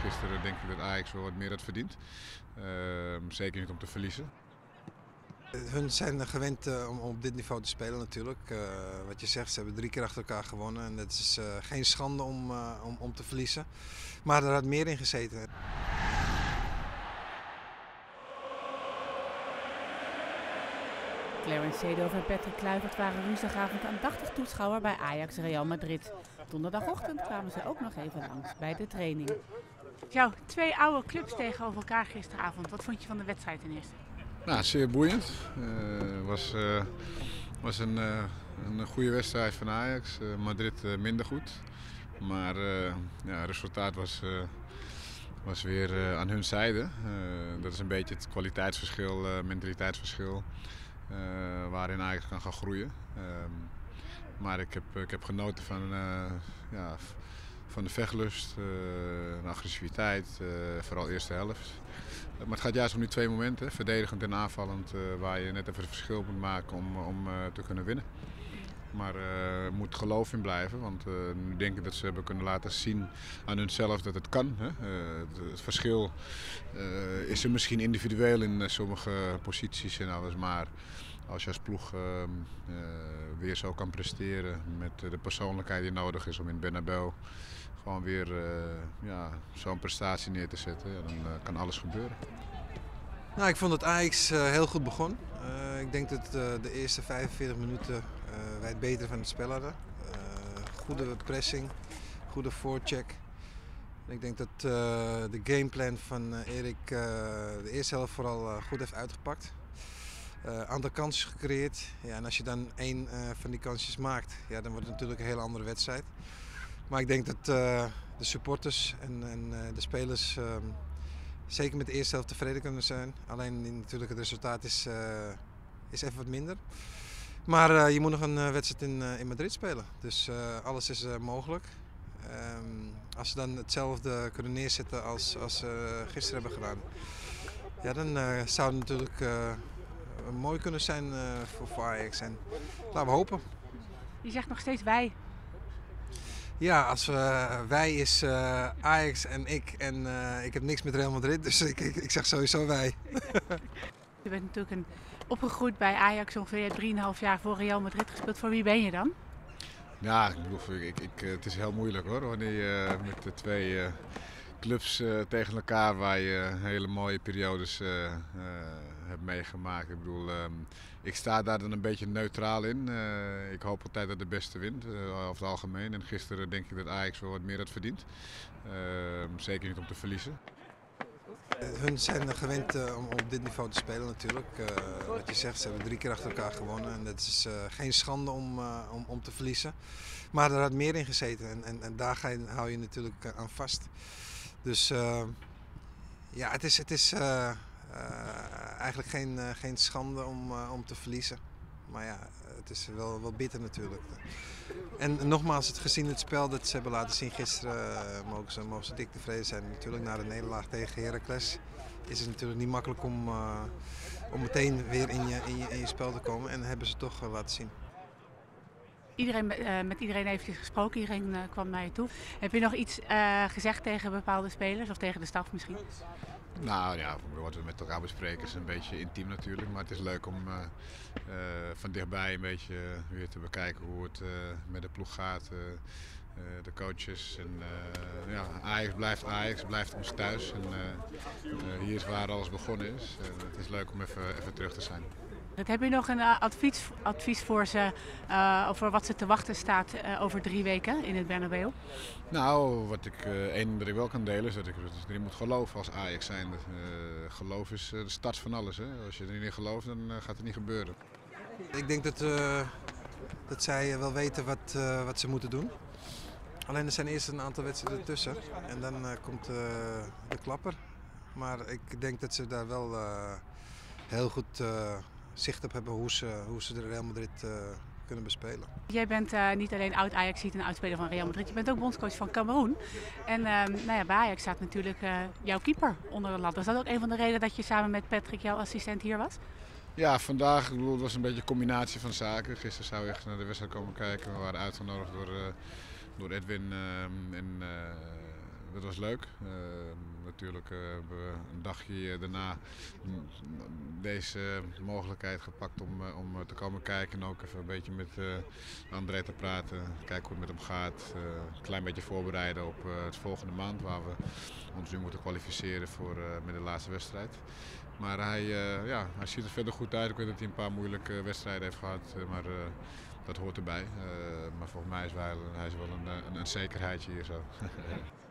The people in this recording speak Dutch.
gisteren denk ik dat Ajax wel wat meer had verdiend. Zeker niet om te verliezen. Hun zijn gewend om op dit niveau te spelen natuurlijk. Wat je zegt, ze hebben 3 keer achter elkaar gewonnen. En het is geen schande om te verliezen. Maar er had meer in gezeten. Clarence Seedorf en Patrick Kluivert waren woensdagavond aandachtig toeschouwer bij Ajax Real Madrid. Donderdagochtend kwamen ze ook nog even langs bij de training. Jouw 2 oude clubs tegenover elkaar gisteravond. Wat vond je van de wedstrijd ten eerste? Nou, zeer boeiend. Was een goede wedstrijd van Ajax. Madrid minder goed. Maar het resultaat was weer aan hun zijde. Dat is een beetje het kwaliteitsverschil, mentaliteitsverschil. Waarin Ajax kan gaan groeien. Maar ik heb genoten van de vechtlust, de agressiviteit, vooral de eerste helft. Maar het gaat juist om die 2 momenten, verdedigend en aanvallend, waar je net even het verschil moet maken om te kunnen winnen. Maar er moet geloof in blijven, want nu denk ik dat ze hebben kunnen laten zien aan hunzelf dat het kan. Hè. Het verschil is er misschien individueel in sommige posities en alles, maar als je als ploeg weer zo kan presteren met de persoonlijkheid die nodig is om in Bernabeu gewoon weer zo'n prestatie neer te zetten, dan kan alles gebeuren. Nou, ik vond dat Ajax heel goed begon. Ik denk dat de eerste 45 minuten wij het beter van het spel hadden. Goede pressing, goede voorcheck. Ik denk dat de gameplan van Erik de eerste helft vooral goed heeft uitgepakt. Aantal kansjes gecreëerd. Ja, en als je dan 1 van die kansjes maakt, ja, dan wordt het natuurlijk een hele andere wedstrijd. Maar ik denk dat de supporters en de spelers zeker met de eerste helft tevreden kunnen zijn. Alleen natuurlijk het resultaat is even wat minder. Maar je moet nog een wedstrijd in Madrid spelen. Dus alles is mogelijk. Als ze dan hetzelfde kunnen neerzetten als ze gisteren hebben gedaan. Ja, dan zou het natuurlijk mooi kunnen zijn voor Ajax. En laten we hopen. Je zegt nog steeds wij. Ja, als wij is Ajax en ik. En ik heb niks met Real Madrid, dus ik zeg sowieso wij. Je bent natuurlijk opgegroeid bij Ajax, ongeveer 3,5 jaar voor Real Madrid gespeeld. Voor wie ben je dan? Ja, ik bedoel, het is heel moeilijk hoor, wanneer je met de 2 clubs tegen elkaar waar je hele mooie periodes hebt meegemaakt. Ik bedoel, ik sta daar dan een beetje neutraal in. Ik hoop altijd dat de beste wint, over het algemeen. En gisteren denk ik dat Ajax wel wat meer had verdiend. Zeker niet om te verliezen. Hun zijn gewend om op dit niveau te spelen natuurlijk. Wat je zegt, ze hebben 3 keer achter elkaar gewonnen. En het is geen schande om te verliezen. Maar er had meer in gezeten en daar hou je natuurlijk aan vast. Dus ja, het is eigenlijk geen schande om te verliezen. Maar ja, het is wel bitter natuurlijk. En nogmaals, gezien het spel dat ze hebben laten zien gisteren, mogen ze dik tevreden zijn. Natuurlijk na de nederlaag tegen Heracles is het natuurlijk niet makkelijk om meteen weer in je spel te komen. En dat hebben ze toch laten zien. Met iedereen heeft gesproken, iedereen kwam naar je toe. Heb je nog iets gezegd tegen bepaalde spelers of tegen de staf misschien? Nou ja, wat we met elkaar bespreken is een beetje intiem natuurlijk, maar het is leuk om van dichtbij een beetje weer te bekijken hoe het met de ploeg gaat, de coaches. En, Ajax blijft ons thuis en hier is waar alles begonnen is. Het is leuk om even terug te zijn. Heb je nog een advies voor ze over wat ze te wachten staat over 3 weken in het Bernabeu? Nou, één dat ik wel kan delen is dat ik erin moet geloven als Ajax zijn. Geloof is de start van alles. Hè? Als je erin niet gelooft, dan gaat het niet gebeuren. Ik denk dat zij wel weten wat ze moeten doen. Alleen er zijn eerst een aantal wedstrijden ertussen en dan komt de klapper. Maar ik denk dat ze daar wel heel goed zicht op hebben hoe ze de Real Madrid kunnen bespelen. Jij bent niet alleen oud-Ajaxiet en oud-speler van Real Madrid, je bent ook bondscoach van Cameroen. En bij Ajax staat natuurlijk jouw keeper onder de lat. Was dat ook een van de redenen dat je samen met Patrick, jouw assistent, hier was? Ja, vandaag, het was een beetje een combinatie van zaken. Gisteren zou ik echt naar de wedstrijd komen kijken. We waren uitgenodigd door Edwin en we dat was leuk. Natuurlijk hebben we een dagje daarna deze mogelijkheid gepakt om te komen kijken en ook even een beetje met André te praten. Kijken hoe het met hem gaat. Een klein beetje voorbereiden op het volgende maand waar we ons nu moeten kwalificeren voor met de laatste wedstrijd. Maar hij ziet er verder goed uit. Ik weet dat hij een paar moeilijke wedstrijden heeft gehad. Maar dat hoort erbij. Maar volgens mij is hij wel een zekerheidje hier zo.